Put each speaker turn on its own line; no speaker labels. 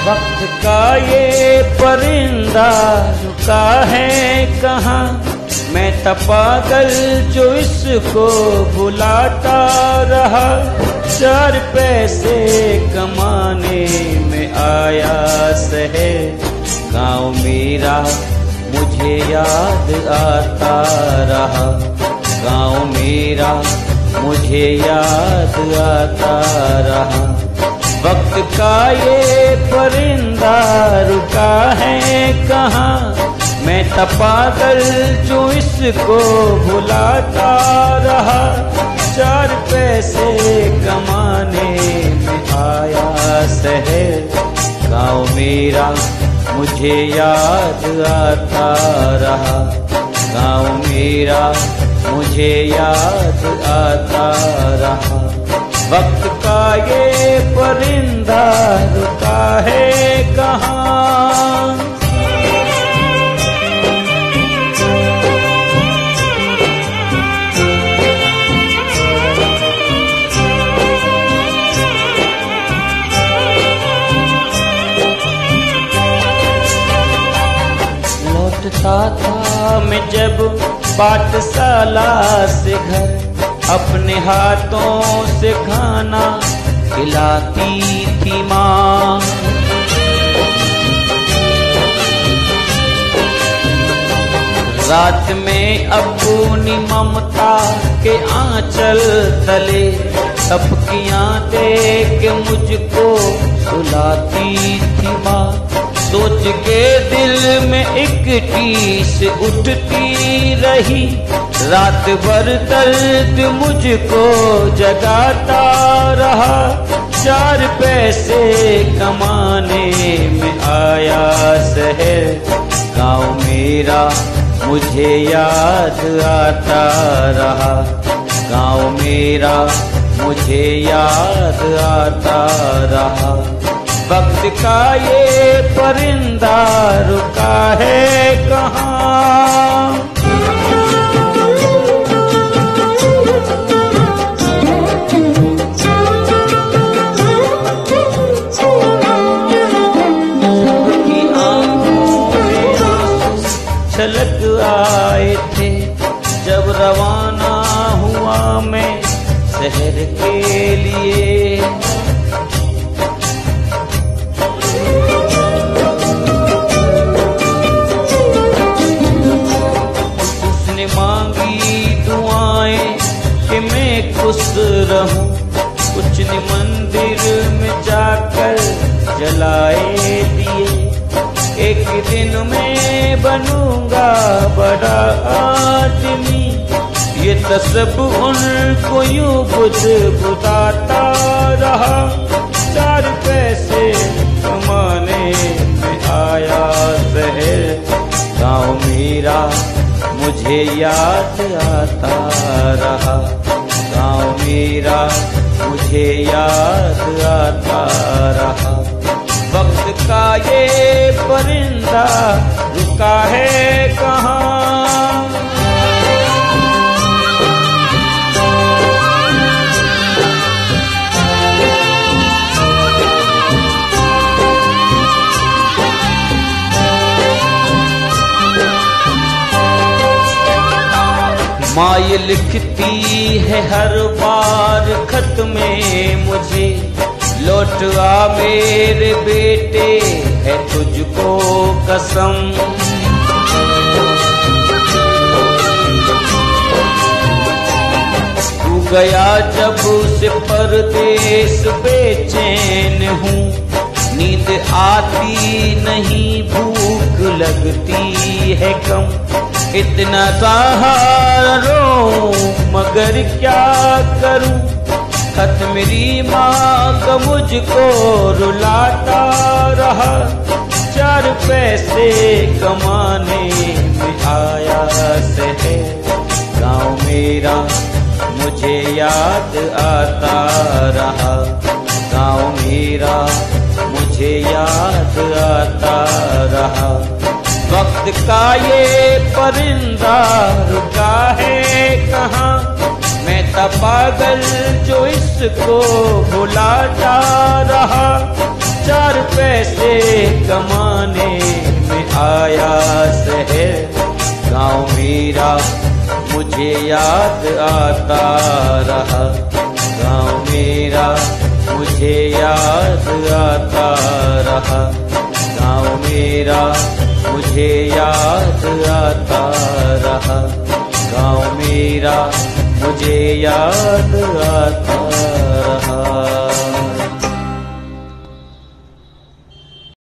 वक्त का ये परिंदा रुका है कहाँ, मैं था पागल जो इसको बुलाता रहा। 4 पैसे कमाने में आया शहर, गाँव मेरा मुझे याद आता रहा। गाँव मेरा मुझे याद आता रहा। वक्त का ये परिंदा रुका है कहाँ, मैं था पागल जो इसको भुलाता रहा। 4 पैसे कमाने में आया शहर, गाँव मेरा मुझे याद आता रहा। गाँव मेरा मुझे याद आता रहा। वक्त का ये परिंदा रुका है कहाँ। लौटता था मैं जब पाठशाला से घर, अपने हाथों से खाना खिलाती थी माँ। रात में अपनी ममता के आंचल तले टपकियां दे के मुझको सुलाती थी माँ। सोच के दिल में एक टीस उठती रही, रात भर दर्द मुझको जगाता रहा। 4 पैसे कमाने में आया शहर, गाँव मेरा मुझे याद आता रहा। गाँव मेरा मुझे याद आता रहा। वक्त का ये परिंदा रुका है कहाँ। सबकी आंखों में छलक आए थे जब रवाना हुआ मैं शहर के लिए। मांगी दुआएं कि मैं खुश रहूं, कुछ ने मंदिर में जाकर जलाए दिए। एक दिन मैं बनूंगा बड़ा आदमी, ये तसब उनको यूं बुझाता रहा। 4 पैसे कमाने में आया शहर, गाँव मेरा मुझे याद आता रहा। गाँव मेरा मुझे याद आता रहा। वक्त का ये परिंदा रुका है कहाँ। माँ ये लिखती है हर बार खत में मुझे, लौट आ मेरे बेटे है तुझको कसम। तू गया जब से परदेस बेचैन हूँ, नींद आती नहीं भूख लगती है कम। इतना सहारा रो मगर क्या करूं, खत मेरी माँ का मुझको रुलाता रहा। 4 पैसे कमाने में आया शहर, गाँव मेरा मुझे याद आता रहा। गाँव मेरा मुझे याद आता रहा। वक्त का ये परिंदा रुका है कहाँ, मैं था पागल जो इसको भुलाता रहा। चार पैसे कमाने में आया शहर। गाँव मेरा मुझे याद आता रहा, गाँव मेरा मुझे याद आता रहा, गाँव मेरा मुझे याद आता रहा, गाँव मेरा मुझे याद आता रहा।